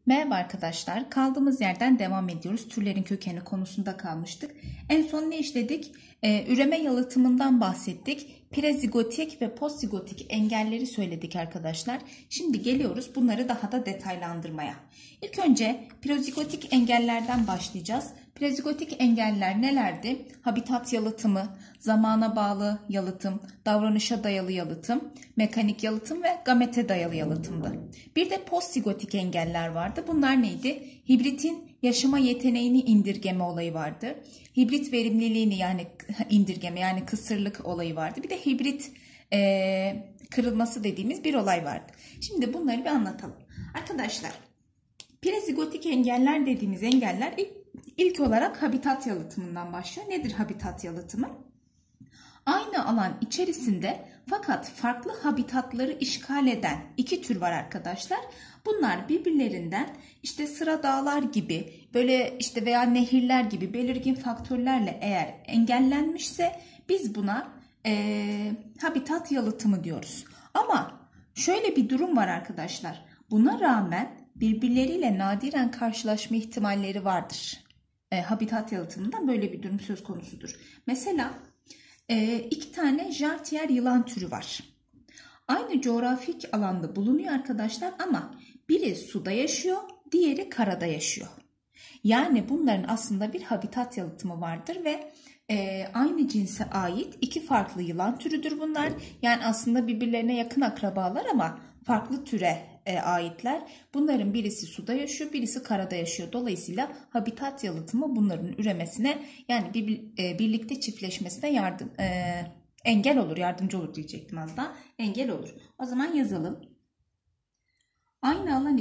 Merhaba arkadaşlar. Kaldığımız yerden devam ediyoruz. Türlerin kökeni konusunda kalmıştık. En son ne işledik? Üreme yalıtımından bahsettik. Prezigotik ve postzigotik engelleri söyledik arkadaşlar. Şimdi geliyoruz bunları daha da detaylandırmaya. İlk önce prezigotik engellerden başlayacağız. Prezigotik engeller nelerdi? Habitat yalıtımı, zamana bağlı yalıtım, davranışa dayalı yalıtım, mekanik yalıtım ve gamete dayalı yalıtımdı. Bir de postzigotik engeller vardı. Bunlar neydi? Hibritin yaşama yeteneğini indirgeme olayı vardı. Hibrit verimliliğini yani indirgeme yani kısırlık olayı vardı. Bir de hibrit kırılması dediğimiz bir olay vardı. Şimdi bunları bir anlatalım. Arkadaşlar prezigotik engeller dediğimiz engeller ilk olarak habitat yalıtımından başlıyor. Nedir habitat yalıtımı? Aynı alan içerisinde fakat farklı habitatları işgal eden iki tür var arkadaşlar. Bunlar birbirlerinden işte sıra dağlar gibi böyle işte veya nehirler gibi belirgin faktörlerle eğer engellenmişse biz buna habitat yalıtımı diyoruz. Ama şöyle bir durum var arkadaşlar. Buna rağmen birbirleriyle nadiren karşılaşma ihtimalleri vardır. Habitat yalıtımında böyle bir durum söz konusudur. Mesela iki tane jartiyer yılan türü var. Aynı coğrafik alanda bulunuyor arkadaşlar ama biri suda yaşıyor, diğeri karada yaşıyor. Yani bunların aslında bir habitat yalıtımı vardır ve aynı cinse ait iki farklı yılan türüdür bunlar. Yani aslında birbirlerine yakın akrabalar ama farklı türe aitler. Bunların birisi suda yaşıyor, birisi karada yaşıyor. Dolayısıyla habitat yalıtımı bunların üremesine yani birlikte çiftleşmesine engel olur, yardımcı olur diyecektim az daha. Engel olur. O zaman yazalım. Aynı alan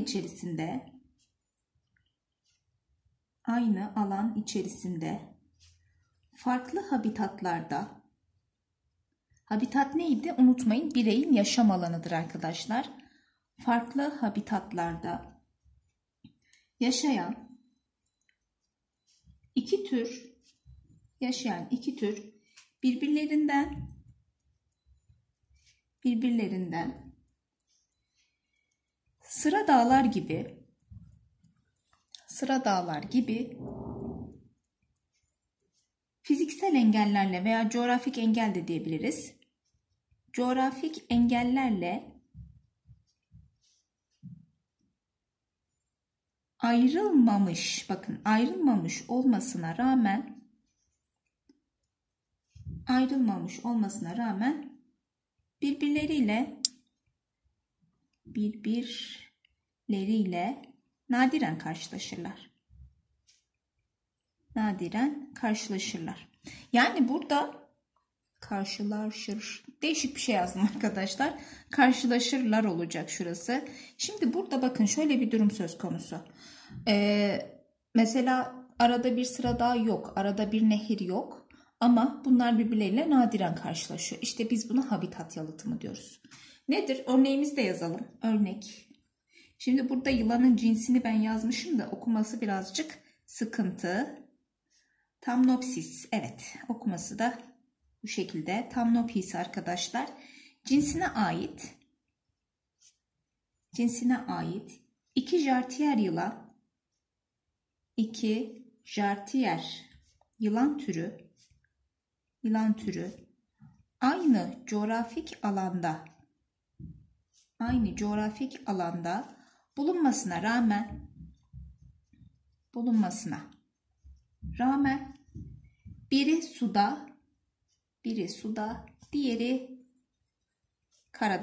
içerisinde farklı habitatlarda, habitat neydi? Unutmayın, bireyin yaşam alanıdır arkadaşlar. Farklı habitatlarda yaşayan iki tür birbirlerinden sıra dağlar gibi fiziksel engellerle veya coğrafik engel de diyebiliriz. Coğrafik engellerle ayrılmamış olmasına rağmen birbirleriyle nadiren karşılaşırlar. Yani burada değişik bir şey yazdım arkadaşlar. Karşılaşırlar olacak şurası. Şimdi burada bakın şöyle bir durum söz konusu. Mesela arada bir sıra dağ yok. Arada bir nehir yok. Ama bunlar birbirleriyle nadiren karşılaşıyor. İşte biz buna habitat yalıtımı diyoruz. Nedir? Örneğimizi de yazalım. Örnek. Şimdi burada yılanın cinsini ben yazmışım da okuması birazcık sıkıntı. Thamnopsis. Evet, okuması da bu şekilde. Thamnopsis arkadaşlar. Cinsine ait iki jartiyer yılan türü aynı coğrafik alanda bulunmasına rağmen biri suda, diğeri karada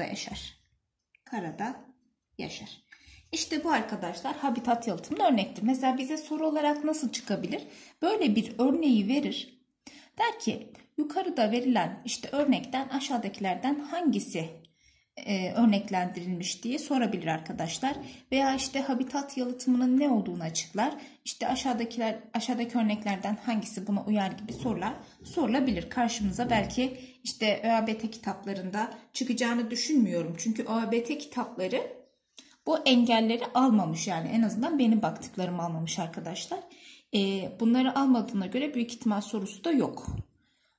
yaşar. İşte bu arkadaşlar habitat yalıtımının örnektir. Mesela bize soru olarak nasıl çıkabilir? Böyle bir örneği verir. Der ki yukarıda verilen işte örnekten aşağıdakilerden hangisi örneklendirilmiş diye sorabilir arkadaşlar. Veya işte habitat yalıtımının ne olduğunu açıklar. İşte aşağıdaki örneklerden hangisi buna uyar gibi sorular sorulabilir. Karşımıza belki işte ÖABT kitaplarında çıkacağını düşünmüyorum. Çünkü ÖABT kitapları bu engelleri almamış, yani en azından benim baktıklarım almamış arkadaşlar. Bunları almadığına göre büyük ihtimal sorusu da yok.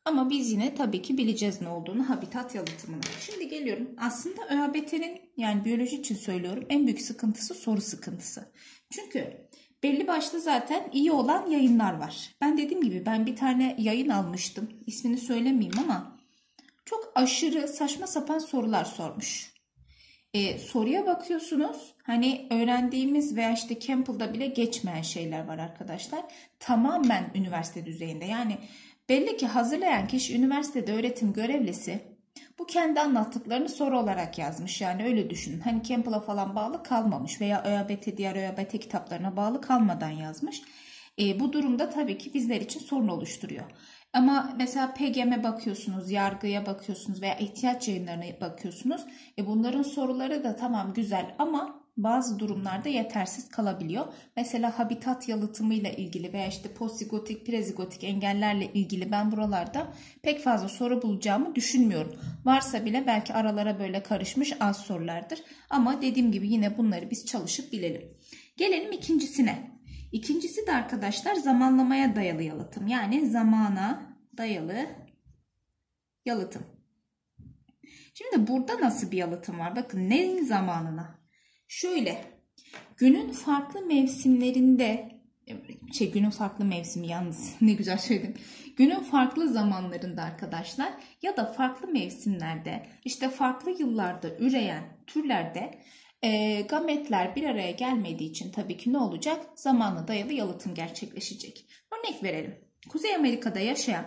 Ama biz yine tabii ki bileceğiz ne olduğunu, habitat yalıtımını. Şimdi geliyorum. Aslında ÖABT'nin, yani biyoloji için söylüyorum, en büyük sıkıntısı soru sıkıntısı. Çünkü belli başlı zaten iyi olan yayınlar var. Ben dediğim gibi ben bir tane yayın almıştım. İsmini söylemeyeyim ama çok aşırı saçma sapan sorular sormuş. Soruya bakıyorsunuz, hani öğrendiğimiz veya işte Campbell'da bile geçmeyen şeyler var arkadaşlar. Tamamen üniversite düzeyinde. Yani belli ki hazırlayan kişi üniversitede öğretim görevlisi. Bu kendi anlattıklarını soru olarak yazmış. Yani öyle düşünün. Hani Campbell'a falan bağlı kalmamış veya ÖABT, diğer ÖABT kitaplarına bağlı kalmadan yazmış. Bu durumda tabii ki bizler için sorun oluşturuyor. Ama mesela PGM'e bakıyorsunuz, yargıya bakıyorsunuz veya ihtiyaç yayınlarına bakıyorsunuz. Bunların soruları da tamam güzel ama bazı durumlarda yetersiz kalabiliyor. Mesela habitat yalıtımıyla ilgili veya işte postzigotik, prezigotik engellerle ilgili ben buralarda pek fazla soru bulacağımı düşünmüyorum. Varsa bile belki aralara böyle karışmış az sorulardır. Ama dediğim gibi yine bunları biz çalışıp bilelim. Gelelim ikincisine. İkincisi de arkadaşlar zamanlamaya dayalı yalıtım. Yani zamana dayalı yalıtım. Şimdi burada nasıl bir yalıtım var? Bakın neyin zamanına? Şöyle, günün farklı mevsimlerinde, günün farklı mevsimi yalnız ne güzel söyledim. Günün farklı zamanlarında arkadaşlar ya da farklı mevsimlerde, işte farklı yıllarda üreyen türlerde gametler bir araya gelmediği için tabii ki ne olacak? Zamana dayalı yalıtım gerçekleşecek. Örnek verelim. Kuzey Amerika'da yaşayan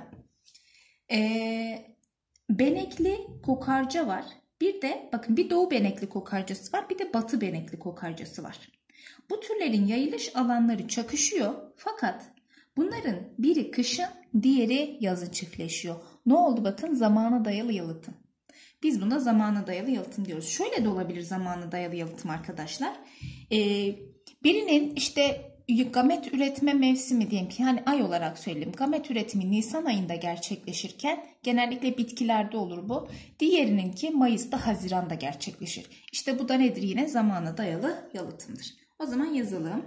benekli kokarca var. Bir de bakın bir doğu benekli kokarcası var, bir de batı benekli kokarcası var. Bu türlerin yayılış alanları çakışıyor fakat bunların biri kışın, diğeri yazın çiftleşiyor. Ne oldu bakın? Zamana dayalı yalıtım. Biz buna zamana dayalı yalıtım diyoruz. Şöyle de olabilir zamana dayalı yalıtım arkadaşlar. Birinin işte gamet üretme mevsimi diyelim ki, hani ay olarak söyleyeyim. Gamet üretimi Nisan ayında gerçekleşirken genellikle bitkilerde olur bu. Diğerininki Mayıs'ta, Haziran'da gerçekleşir. İşte bu da nedir? Yine zamana dayalı yalıtımdır. O zaman yazalım.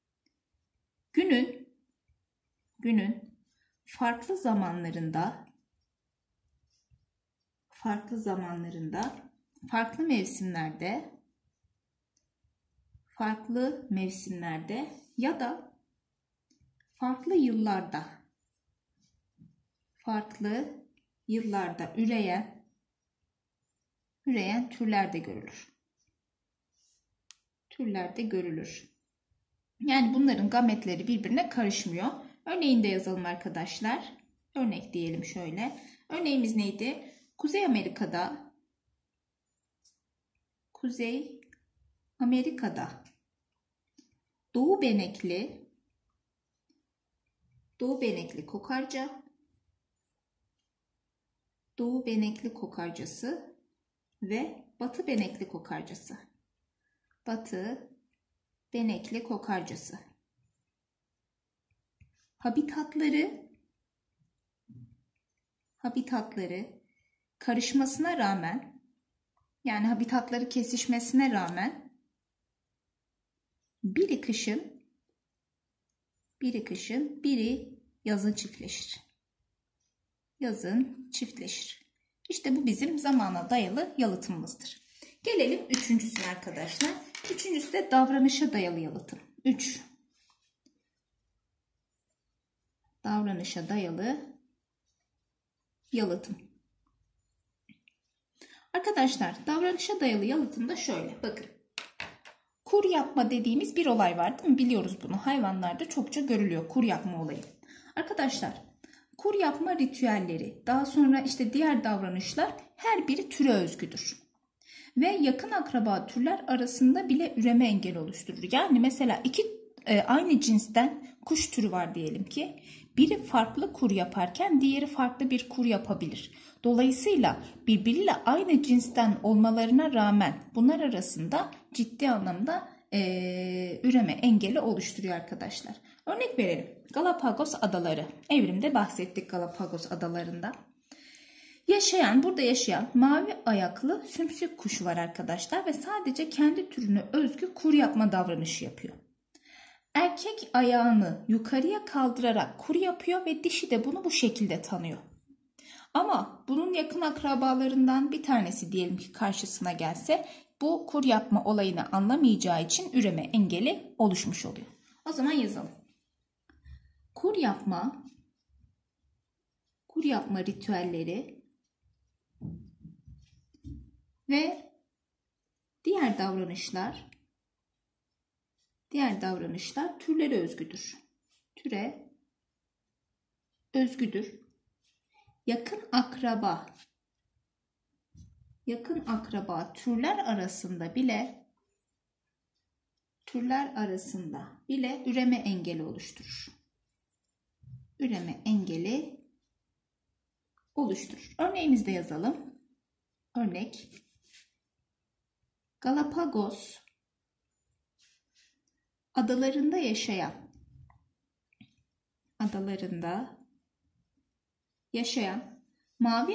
Günün farklı zamanlarında, farklı mevsimlerde ya da farklı yıllarda üreyen türlerde görülür. Yani bunların gametleri birbirine karışmıyor. Örneğini de yazalım arkadaşlar. Örnek diyelim şöyle. Örneğimiz neydi? Kuzey Amerika'da doğu benekli kokarcası ve batı benekli kokarcası. Habitatları karışmasına rağmen, yani habitatları kesişmesine rağmen biri kışın, biri yazın çiftleşir. İşte bu bizim zamana dayalı yalıtımımızdır. Gelelim üçüncüsüne arkadaşlar. Üçüncüsü de davranışa dayalı yalıtım. Davranışa dayalı yalıtım. Arkadaşlar davranışa dayalı yalıtımda şöyle bakın. Kur yapma dediğimiz bir olay var değil mi? Biliyoruz bunu. Hayvanlarda çokça görülüyor kur yapma olayı. Arkadaşlar kur yapma ritüelleri, daha sonra işte diğer davranışlar her biri türe özgüdür. Ve yakın akraba türler arasında bile üreme engeli oluşturur. Yani mesela iki aynı cinsten kuş türü var diyelim ki. Biri farklı kur yaparken diğeri farklı bir kur yapabilir. Dolayısıyla birbiriyle aynı cinsten olmalarına rağmen bunlar arasında ciddi anlamda üreme engeli oluşturuyor arkadaşlar. Örnek verelim. Galapagos adaları. Evrimde bahsettik Galapagos adalarında. Burada yaşayan mavi ayaklı sümsük kuşu var arkadaşlar ve sadece kendi türüne özgü kur yapma davranışı yapıyor. Erkek ayağını yukarıya kaldırarak kur yapıyor ve dişi de bunu bu şekilde tanıyor. Ama bunun yakın akrabalarından bir tanesi diyelim ki karşısına gelse bu kur yapma olayını anlamayacağı için üreme engeli oluşmuş oluyor. O zaman yazalım. Kur yapma ritüelleri ve diğer davranışlar türlere özgüdür. Türe özgüdür. Yakın akraba türler arasında bile üreme engeli oluşturur. Üreme engeli oluşturur. Örneğimizde yazalım. Örnek: Galapagos adalarında yaşayan mavi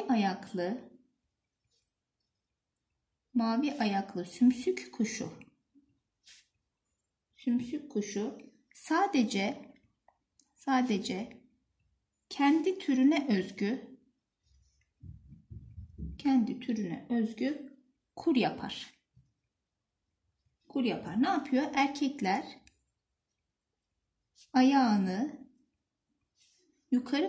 ayaklı sümsük kuşu sadece kendi türüne özgü kur yapar. Ne yapıyor? Erkekler ayağını yukarı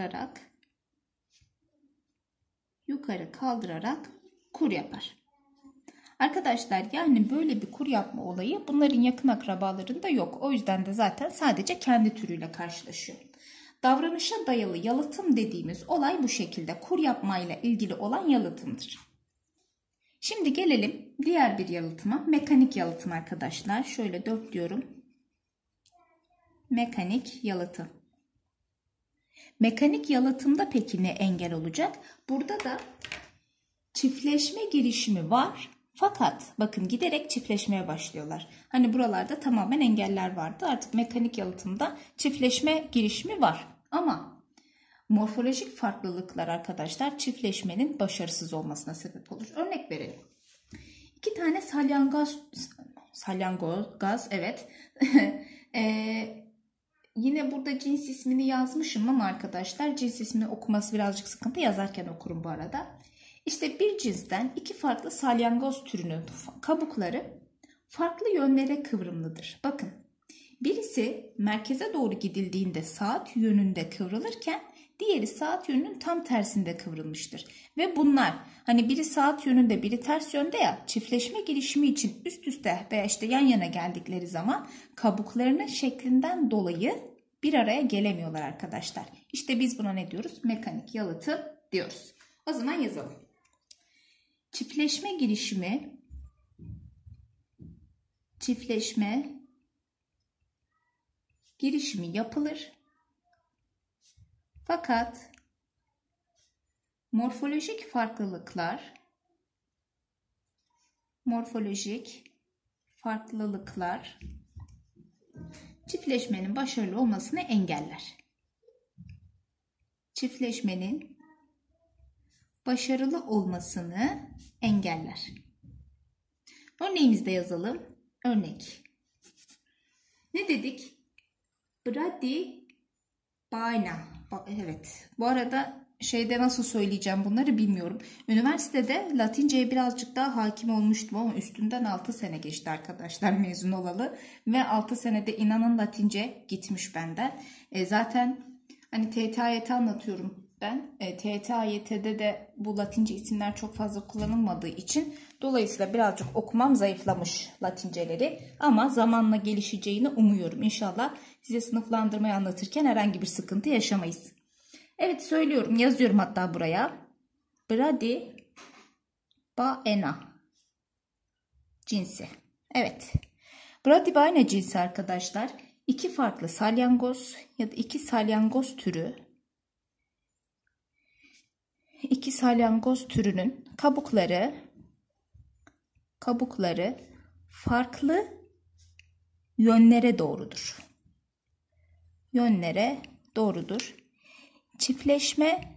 kaldırarak kur yapar. Arkadaşlar yani böyle bir kur yapma olayı bunların yakın akrabalarında yok. O yüzden de zaten sadece kendi türüyle karşılaşıyor. Davranışa dayalı yalıtım dediğimiz olay bu şekilde. Kur yapmayla ilgili olan yalıtımdır. Şimdi gelelim diğer bir yalıtıma. Mekanik yalıtım arkadaşlar. Şöyle 4 diyorum. Mekanik yalıtım. Mekanik yalıtımda peki ne engel olacak? Burada da çiftleşme girişimi var. Fakat bakın giderek çiftleşmeye başlıyorlar. Hani buralarda tamamen engeller vardı. Artık mekanik yalıtımda çiftleşme girişimi var. Ama morfolojik farklılıklar arkadaşlar çiftleşmenin başarısız olmasına sebep olur. Örnek verelim. 2 tane salyangoz evet. Yine burada cins ismini yazmışım ama arkadaşlar cins ismini okuması birazcık sıkıntı. Yazarken okurum bu arada. İşte bir cinsten 2 farklı salyangoz türünün kabukları farklı yönlere kıvrımlıdır. Bakın birisi merkeze doğru gidildiğinde saat yönünde kıvrılırken diğeri saat yönünün tam tersinde kıvrılmıştır. Ve bunlar hani biri saat yönünde biri ters yönde ya çiftleşme girişimi için üst üste veya işte yan yana geldikleri zaman kabuklarının şeklinden dolayı bir araya gelemiyorlar arkadaşlar. İşte biz buna ne diyoruz? Mekanik yalıtım diyoruz. O zaman yazalım. Çiftleşme girişimi yapılır. Fakat morfolojik farklılıklar çiftleşmenin başarılı olmasını engeller. Çiftleşmenin başarılı olmasını engeller. Örneğimizde yazalım. Örnek. Ne dedik? Bradybina. Evet. Bu arada şeyde nasıl söyleyeceğim bunları bilmiyorum. Üniversitede Latinceye birazcık daha hakim olmuştum ama üstünden 6 sene geçti arkadaşlar mezun olalı. Ve 6 senede inanın Latince gitmiş benden. Zaten hani TYT anlatıyorum ben. TYT'de de bu Latince isimler çok fazla kullanılmadığı için dolayısıyla birazcık okumam zayıflamış Latinceleri. Ama zamanla gelişeceğini umuyorum. İnşallah size sınıflandırmayı anlatırken herhangi bir sıkıntı yaşamayız. Evet söylüyorum, yazıyorum hatta buraya. Bradybina cinsi. Evet. Bradybina cinsi arkadaşlar 2 farklı salyangoz ya da 2 salyangoz türü. 2 salyangoz türünün kabukları farklı yönlere doğrudur. Çiftleşme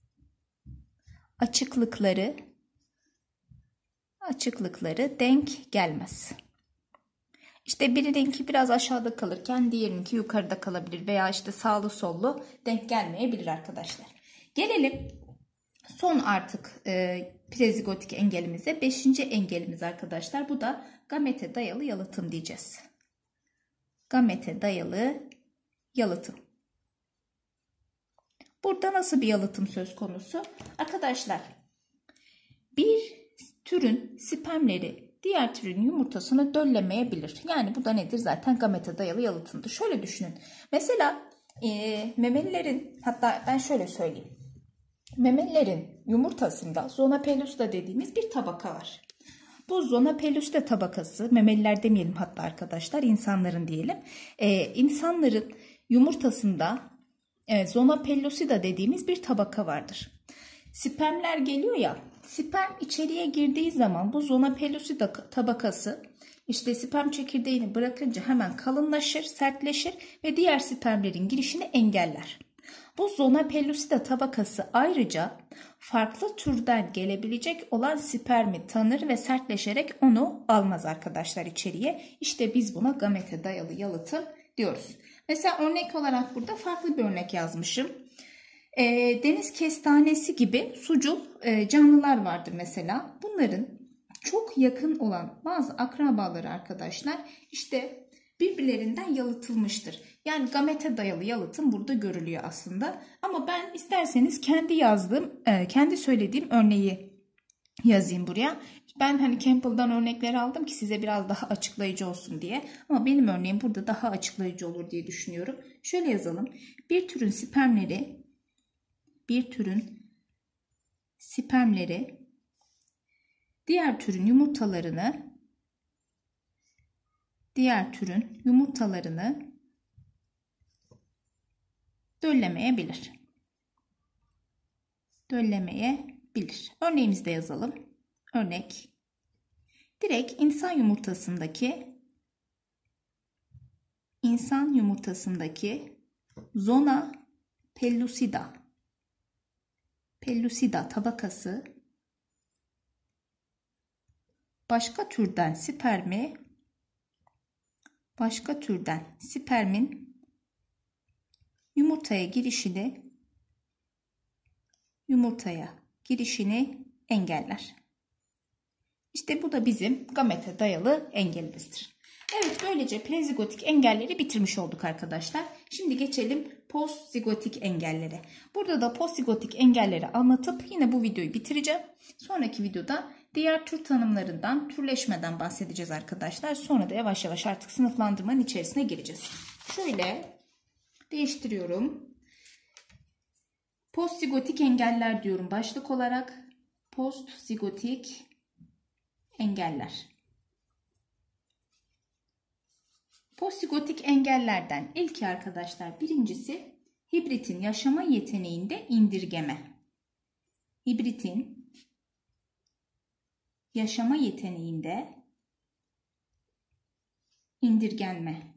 açıklıkları denk gelmez. İşte birininki biraz aşağıda kalırken diğerininki yukarıda kalabilir veya işte sağlı sollu denk gelmeyebilir arkadaşlar. Gelelim Son artık prezigotik engelimize 5. engelimiz arkadaşlar. Bu da gamete dayalı yalıtım diyeceğiz. Gamete dayalı yalıtım. Burada nasıl bir yalıtım söz konusu? Arkadaşlar, bir türün spermleri diğer türün yumurtasını döllemeyebilir. Yani bu da nedir? Zaten gamete dayalı yalıtımdır. Şöyle düşünün. Mesela memelilerin, hatta ben şöyle söyleyeyim. Memelilerin yumurtasında zona pellucida dediğimiz bir tabaka var. Bu zona pellucida tabakası, memeliler demeyelim hatta arkadaşlar, insanların diyelim. İnsanların yumurtasında zona pellucida dediğimiz bir tabaka vardır. Spermler geliyor ya, sperm içeriye girdiği zaman bu zona pellucida tabakası işte sperm çekirdeğini bırakınca hemen kalınlaşır, sertleşir ve diğer spermlerin girişini engeller. Bu zona pellucida tabakası ayrıca farklı türden gelebilecek olan spermi tanır ve sertleşerek onu almaz arkadaşlar içeriye. İşte biz buna gamete dayalı yalıtım diyoruz. Mesela örnek olarak burada farklı bir örnek yazmışım. Deniz kestanesi gibi sucul canlılar vardır mesela. Bunların çok yakın olan bazı akrabaları arkadaşlar işte birbirlerinden yalıtılmıştır. Yani gamete dayalı yalıtım burada görülüyor aslında. Ama ben isterseniz kendi söylediğim örneği yazayım buraya. Ben hani Campbell'dan örnekler aldım ki size biraz daha açıklayıcı olsun diye. Ama benim örneğim burada daha açıklayıcı olur diye düşünüyorum. Şöyle yazalım. Bir türün spermleri diğer türün yumurtalarını döllemeyebilir. Örneğimizde yazalım. Örnek. Direkt insan yumurtasındaki zona pellucida tabakası başka türden spermin yumurtaya girişini engeller. İşte bu da bizim gamete dayalı engelimizdir. Evet, böylece prezigotik engelleri bitirmiş olduk arkadaşlar. Şimdi geçelim postzigotik engellere. Burada da postzigotik engelleri anlatıp yine bu videoyu bitireceğim. Sonraki videoda diğer tür tanımlarından, türleşmeden bahsedeceğiz arkadaşlar. Sonra da yavaş yavaş artık sınıflandırmanın içerisine gireceğiz. Şöyle değiştiriyorum. Postzigotik engeller diyorum başlık olarak. Postzigotik engeller. Postzigotik engellerden ilki arkadaşlar, birincisi hibritin yaşama yeteneğinde indirgeme. Hibritin yaşama yeteneğinde indirgenme.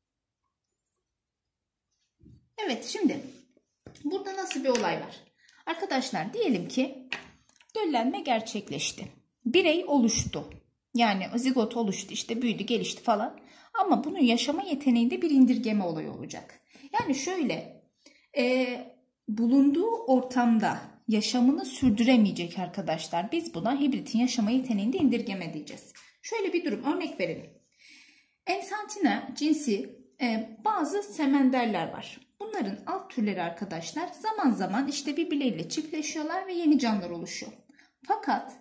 Evet, şimdi burada nasıl bir olay var? Arkadaşlar diyelim ki döllenme gerçekleşti. Birey oluştu. Yani zigot oluştu, işte büyüdü, gelişti falan. Ama bunun yaşama yeteneğinde bir indirgeme olayı olacak. Yani şöyle bulunduğu ortamda yaşamını sürdüremeyecek arkadaşlar. Biz buna hibritin yaşama yeteneğinde indirgeme diyeceğiz. Şöyle bir durum, örnek verelim. Ensantina cinsi bazı semenderler var. Bunların alt türleri arkadaşlar zaman zaman işte birbirleriyle çiftleşiyorlar ve yeni canlılar oluşuyor. Fakat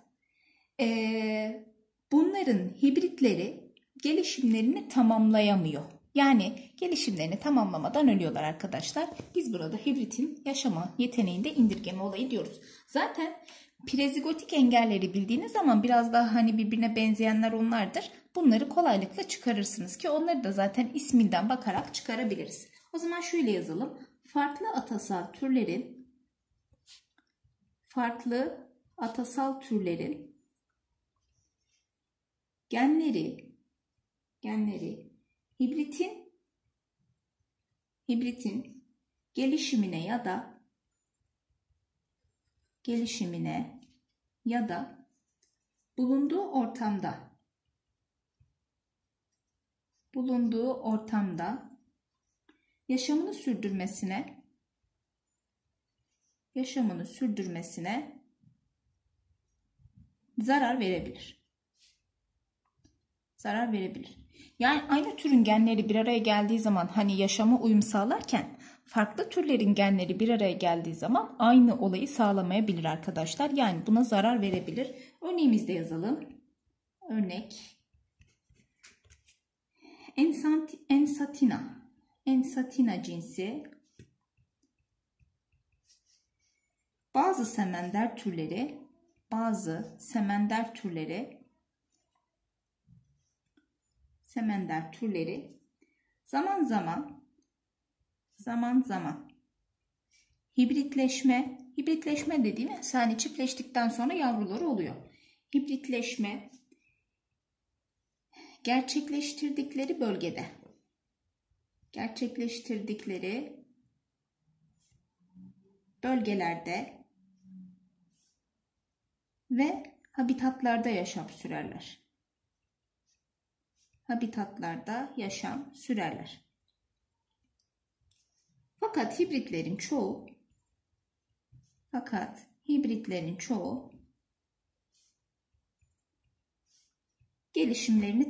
bunların hibritleri gelişimlerini tamamlayamıyor. Yani gelişimlerini tamamlamadan ölüyorlar arkadaşlar. Biz burada hibritin yaşama yeteneğinde indirgeme olayı diyoruz. Zaten prezigotik engelleri bildiğiniz zaman biraz daha hani birbirine benzeyenler onlardır. Bunları kolaylıkla çıkarırsınız ki onları da zaten isminden bakarak çıkarabiliriz. O zaman şöyle yazalım. Farklı atasal türlerin genleri hibritin gelişimine ya da bulunduğu ortamda yaşamını sürdürmesine zarar verebilir. Zarar verebilir. Yani aynı türün genleri bir araya geldiği zaman hani yaşama uyum sağlarken farklı türlerin genleri bir araya geldiği zaman aynı olayı sağlamayabilir arkadaşlar. Yani buna zarar verebilir. Örneğimizde yazalım. Örnek. Ensatina cinsi bazı semender türleri zaman zaman hibritleşme dediğimiz yani çiftleştikten sonra yavruları oluyor. Hibritleşme gerçekleştirdikleri bölgelerde ve habitatlarda yaşam sürerler. Fakat hibritlerin çoğu gelişimlerini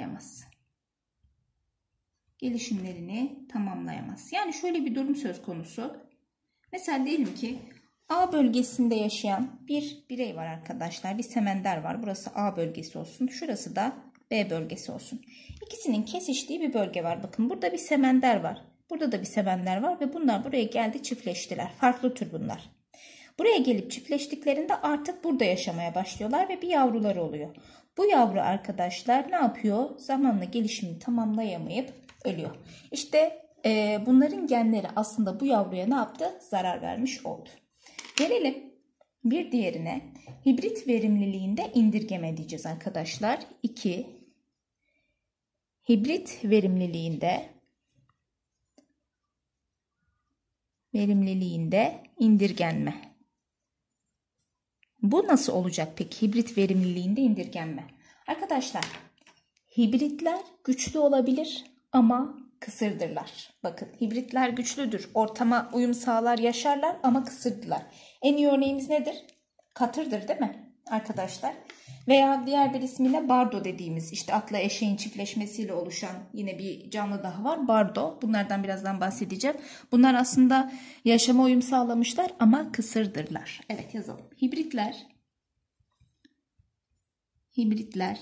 tamamlayamaz. Yani şöyle bir durum söz konusu. Mesela diyelim ki A bölgesinde yaşayan bir birey var arkadaşlar. Bir semender var. Burası A bölgesi olsun. Şurası da B bölgesi olsun. İkisinin kesiştiği bir bölge var. Bakın burada bir semender var. Burada da bir semender var ve bunlar buraya geldi, çiftleştiler. Farklı tür bunlar. Buraya gelip çiftleştiklerinde artık burada yaşamaya başlıyorlar ve bir yavruları oluyor. Bu yavru arkadaşlar ne yapıyor? Zamanla gelişimini tamamlayamayıp ölüyor. İşte bunların genleri aslında bu yavruya ne yaptı? Zarar vermiş oldu. Gelelim bir diğerine. Hibrit verimliliğinde indirgeme diyeceğiz arkadaşlar. 2. Hibrit verimliliğinde indirgenme. Bu nasıl olacak peki? Hibrit verimliliğinde indirgenme. Arkadaşlar, hibritler güçlü olabilir ama kısırdırlar. Bakın, hibritler güçlüdür. Ortama uyum sağlar, yaşarlar ama kısırdılar. En iyi örneğimiz nedir? Katırdır değil mi arkadaşlar? Veya diğer bir ismiyle bardo dediğimiz, işte atla eşeğin çiftleşmesiyle oluşan yine bir canlı daha var. Bardo. Bunlardan birazdan bahsedeceğim. Bunlar aslında yaşama uyum sağlamışlar ama kısırdırlar. Evet, yazalım. Hibritler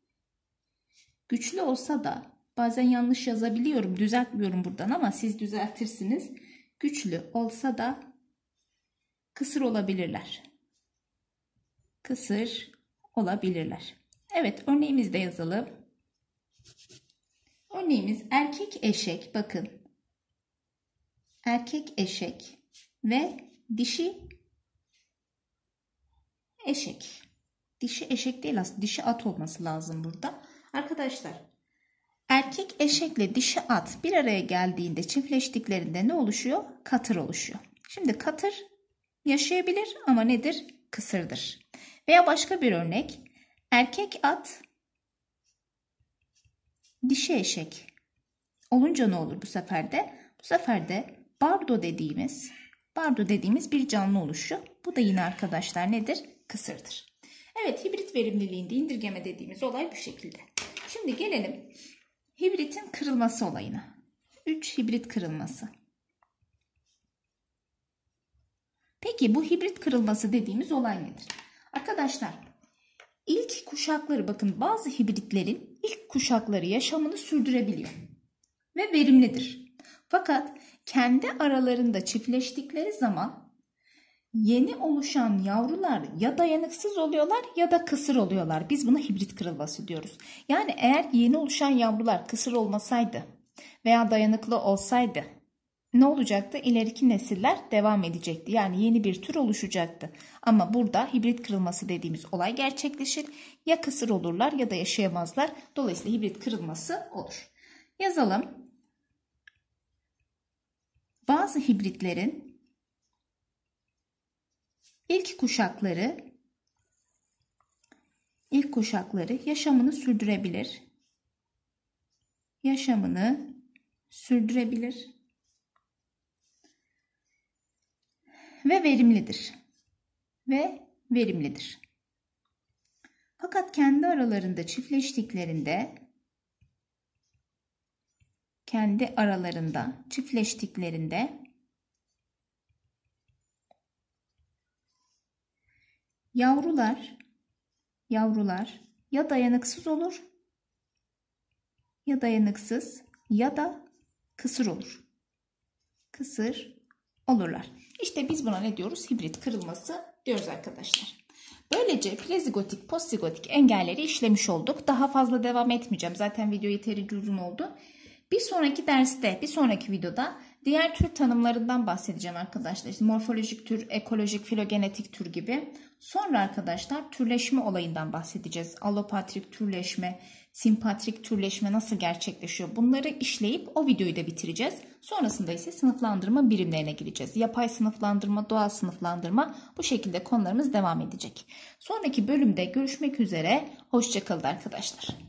güçlü olsa da bazen yanlış yazabiliyorum. Düzeltmiyorum buradan ama siz düzeltirsiniz. Güçlü olsa da kısır olabilirler. Evet, örneğimizde yazalım. Örneğimiz erkek eşek. Bakın. Erkek eşek ve dişi eşek. Dişi eşek değil aslında. Dişi at olması lazım burada. Arkadaşlar, erkek eşekle dişi at bir araya geldiğinde, çiftleştiklerinde ne oluşuyor? Katır oluşuyor. Şimdi katır yaşayabilir ama nedir? Kısırdır. Veya başka bir örnek. Erkek at, dişi eşek olunca ne olur bu sefer de? Bu sefer de bardo dediğimiz bir canlı oluşuyor. Bu da yine arkadaşlar nedir? Kısırdır. Evet, hibrit verimliliğinde indirgeme dediğimiz olay bu şekilde. Şimdi gelelim hibritin kırılması olayına. 3 hibrit kırılması. Peki bu hibrit kırılması dediğimiz olay nedir? Arkadaşlar, ilk kuşakları, bakın, bazı hibritlerin ilk kuşakları yaşamını sürdürebiliyor ve verimlidir. Fakat kendi aralarında çiftleştikleri zaman yeni oluşan yavrular ya dayanıksız oluyorlar ya da kısır oluyorlar. Biz buna hibrit kırılması diyoruz. Yani eğer yeni oluşan yavrular kısır olmasaydı veya dayanıklı olsaydı ne olacaktı? İleriki nesiller devam edecekti. Yani yeni bir tür oluşacaktı. Ama burada hibrit kırılması dediğimiz olay gerçekleşir. Ya kısır olurlar ya da yaşayamazlar. Dolayısıyla hibrit kırılması olur. Yazalım. Bazı hibritlerin ilk kuşakları yaşamını sürdürebilir ve verimlidir. Fakat kendi aralarında çiftleştiklerinde yavrular ya dayanıksız olur ya dayanıksız ya da kısır olur. Kısır olurlar. İşte biz buna ne diyoruz? Hibrit kırılması diyoruz arkadaşlar. Böylece prezigotik, postzigotik engelleri işlemiş olduk. Daha fazla devam etmeyeceğim. Zaten video yeterince uzun oldu. Bir sonraki derste, bir sonraki videoda diğer tür tanımlarından bahsedeceğim arkadaşlar. İşte morfolojik tür, ekolojik, filogenetik tür gibi. Sonra arkadaşlar türleşme olayından bahsedeceğiz. Allopatrik türleşme, simpatrik türleşme nasıl gerçekleşiyor? Bunları işleyip o videoyu da bitireceğiz. Sonrasında ise sınıflandırma birimlerine gireceğiz. Yapay sınıflandırma, doğal sınıflandırma, bu şekilde konularımız devam edecek. Sonraki bölümde görüşmek üzere. Hoşça kalın arkadaşlar.